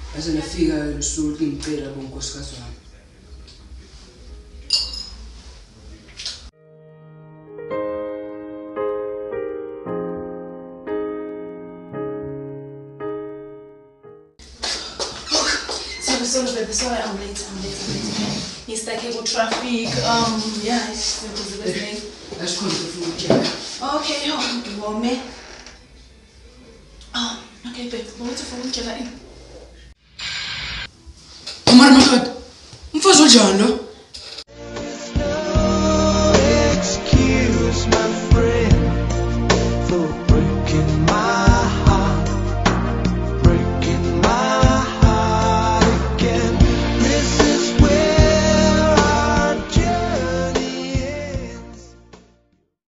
Aze nafika lusuku impela bonkosikazi wami. Sorry, baby. Sorry, I'm late. He's stuck with traffic. Yeah, it's the best thing. Let's come to food. Okay, you want me? Okay, babe. We'll wait for you to in. Omar Mahad, mfazi onjani lo? Excuse my friend.